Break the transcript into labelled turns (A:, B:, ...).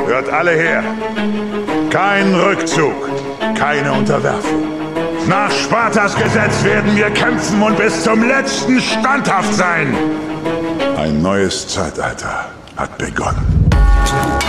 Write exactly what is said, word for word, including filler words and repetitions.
A: Hört alle her. Kein Rückzug, keine Unterwerfung. Nach Spartas Gesetz werden wir kämpfen und bis zum letzten standhaft sein. Ein neues Zeitalter hat begonnen.